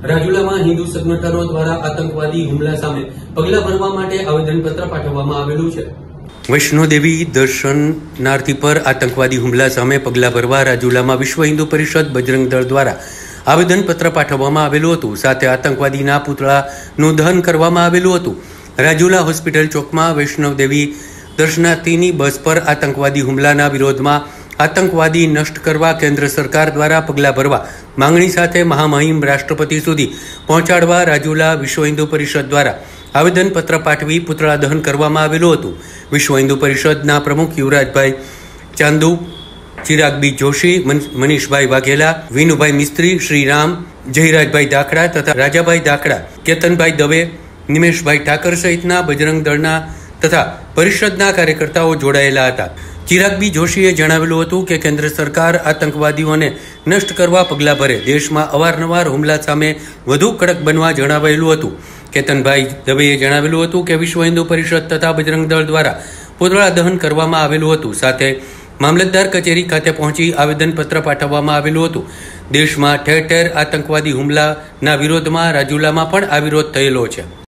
રાજુલામાં હિન્દુ સંગઠનો દ્વારા આતંકવાદી હુમલા સામે પગલાં ભરવા માટે આવેદનપત્ર પાઠવવામાં આવેલું છે। વૈષ્ણોદેવી દર્શનાર્થી પર આતંકવાદી હુમલા સામે પગલાં ભરવા રાજુલામાં વિશ્વ હિન્દુ પરિષદ બજરંગ દળ દ્વારા આવેદનપત્ર પાઠવવામાં આવેલું હતું। સાથે આતંકવાદીના પુતળાનું દહન કરવામાં આવેલું હતું। રાજુલા હોસ્પિટલ ચોકમાં વૈષ્ણોદેવી દર્શનાર્થીની બસ પર આતંકવાદી હુમલાના વિરોધમાં આતંકવાદી નષ્ટ કરવા કેન્દ્ર સરકાર દ્વારા પગલાં ભરવા માંગણી સાથે મહામહિમ રાષ્ટ્રપતિ સુધી પહોંચાડવા રાજુલા વિશ્વ હિન્દુ પરિષદ દ્વારા આવેદનપત્ર પાઠવી પુતળા દહન કરવામાં આવેલું હતું। વિશ્વ હિન્દુ પરિષદના પ્રમુખ યુવરાજભાઈ ચાંદુ, ચિરાગબી જોશી, મનીષભાઈ વાઘેલા, વિનુભાઈ મિસ્ત્રી, શ્રીરામ, જયરાજભાઈ દાખડા તથા રાજાભાઈ દાખડા, કેતનભાઈ દવે, નિમેશભાઈ ઠાકર સહિતના બજરંગ દળના તથા પરિષદના કાર્યકર્તાઓ જોડાયેલા હતા। ચિરાગબી જોશીએ જણાવેલું હતું કે કેન્દ્ર સરકાર આતંકવાદીઓને નષ્ટ કરવા પગલાં ભરે, દેશમાં અવારનવાર હુમલા સામે વધુ કડક બનવા જણાવેલું હતું। કેતનભાઈ દવેએ જણાવેલું હતું કે વિશ્વ હિન્દુ પરિષદ તથા બજરંગ દળ દ્વારા પુતળા દહન કરવામાં આવેલું હતું। સાથે મામલતદાર કચેરી ખાતે પહોંચી આવેદનપત્ર પાઠવવામાં આવેલું હતું। દેશમાં ઠેર ઠેર આતંકવાદી હુમલાના વિરોધમાં રાજુલામાં પણ આ વિરોધ થયેલો છે।